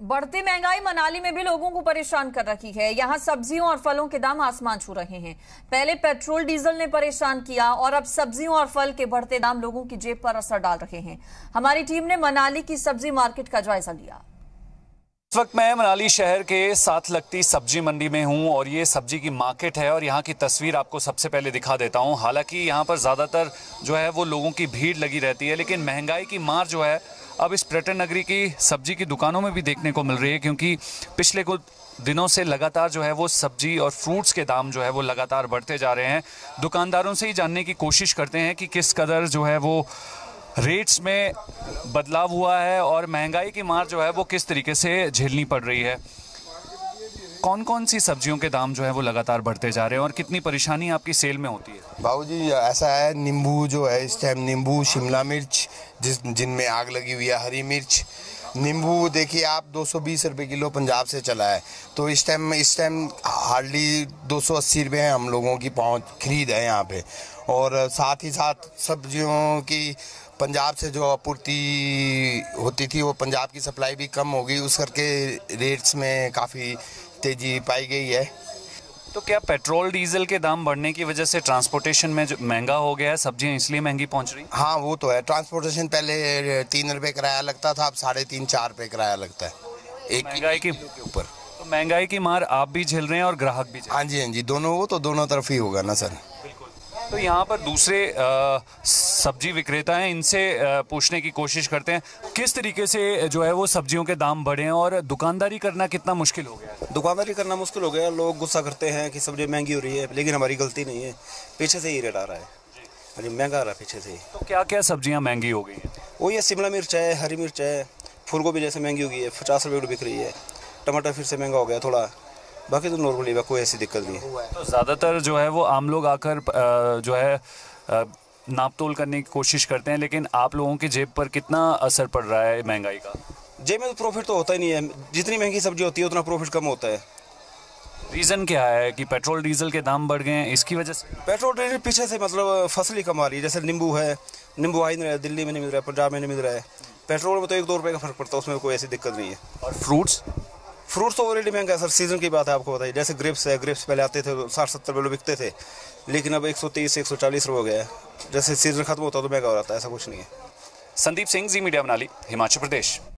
बढ़ती महंगाई मनाली में भी लोगों को परेशान कर रखी है। यहां सब्जियों और फलों के दाम आसमान छू रहे हैं। पहले पेट्रोल डीजल ने परेशान किया और अब सब्जियों और फल के बढ़ते दाम लोगों की जेब पर असर डाल रहे हैं। हमारी टीम ने मनाली की सब्जी मार्केट का जायजा लिया। इस वक्त मैं मनाली शहर के साथ लगती सब्जी मंडी में हूं और ये सब्जी की मार्केट है और यहाँ की तस्वीर आपको सबसे पहले दिखा देता हूं। हालांकि यहाँ पर ज़्यादातर जो है वो लोगों की भीड़ लगी रहती है, लेकिन महंगाई की मार जो है अब इस पर्यटन नगरी की सब्जी की दुकानों में भी देखने को मिल रही है, क्योंकि पिछले कुछ दिनों से लगातार जो है वो सब्जी और फ्रूट्स के दाम जो है वो लगातार बढ़ते जा रहे हैं। दुकानदारों से ही जानने की कोशिश करते हैं कि किस कदर जो है वो रेट्स में बदलाव हुआ है और महंगाई की मार जो है वो किस तरीके से झेलनी पड़ रही है। कौन कौन सी सब्जियों के दाम जो है वो लगातार बढ़ते जा रहे हैं और कितनी परेशानी आपकी सेल में होती है? बाबूजी ऐसा है, नींबू जो है इस टाइम नींबू, शिमला मिर्च जिनमें आग लगी हुई है, हरी मिर्च, नींबू देखिए आप 220 रुपये किलो पंजाब से चला है, तो इस टाइम हार्डली 280 रुपये हम लोगों की पहुंच खरीद है यहाँ पे। और साथ ही साथ सब्जियों की पंजाब से जो आपूर्ति होती थी वो पंजाब की सप्लाई भी कम हो गई, उस करके रेट्स में काफ़ी तेजी पाई गई है। तो क्या पेट्रोल डीजल के दाम बढ़ने की वजह से ट्रांसपोर्टेशन में जो महंगा हो गया है, सब्जियां इसलिए महंगी पहुंच रही? हाँ वो तो है। ट्रांसपोर्टेशन पहले 3 रुपये किराया लगता था, अब 3.5-4 रुपये किराया लगता है एक महंगाई के ऊपर। तो महंगाई की मार आप भी झेल रहे हैं और ग्राहक भी झेल? हाँ जी, दोनों, वो तो दोनों तरफ ही होगा ना सर। तो यहाँ पर दूसरे सब्जी विक्रेता हैं, इनसे पूछने की कोशिश करते हैं किस तरीके से जो है वो सब्जियों के दाम बढ़े हैं और दुकानदारी करना कितना मुश्किल हो गया है? दुकानदारी करना मुश्किल हो गया। लोग गुस्सा करते हैं कि सब्जी महंगी हो रही है, लेकिन हमारी गलती नहीं है, पीछे से ही रेट आ रहा है। हाँ जी, महंगा आ रहा है पीछे से ही। तो क्या क्या सब्जियाँ महंगी हो गई हैं? वो ये शिमला मिर्च है, हरी मिर्च है, फूल गोभी जैसे महंगी हो गई है, 50 रुपये बिक रही है। टमाटर फिर से महंगा हो गया थोड़ा, बाकी तो नॉर्मली कोई ऐसी दिक्कत नहीं है। तो ज़्यादातर जो है वो आम लोग आकर जो है नाप तोल करने की कोशिश करते हैं, लेकिन आप लोगों की जेब पर कितना असर पड़ रहा है महंगाई का? जेब में तो प्रॉफिट तो होता ही नहीं है, जितनी महंगी सब्जी होती है उतना प्रॉफिट कम होता है। रीज़न क्या है कि पेट्रोल डीजल के दाम बढ़ गए हैं, इसकी वजह से? पेट्रोल डीजल पीछे से मतलब फसल ही कम आ रही है। जैसे नींबू है, नींबू आ ही नहीं रहा है, दिल्ली में नहीं मिल रहा है, पंजाब में नहीं मिल रहा है। पेट्रोल में तो 1-2 रुपये का फर्क पड़ता है, उसमें कोई ऐसी दिक्कत नहीं है। और फ्रूट्स तो ऑलरेडी महंगा है सर, सीजन की बात है, आपको बताइए। जैसे ग्रेप्स है, ग्रेप्स पहले आते थे 60-70 रुपये बिकते थे, लेकिन अब 130-140 रुपये हो गया है। जैसे सीजन खत्म होता है तो महंगा हो जाता है, ऐसा कुछ नहीं है। संदीप सिंह, जी मीडिया मनाली, हिमाचल प्रदेश।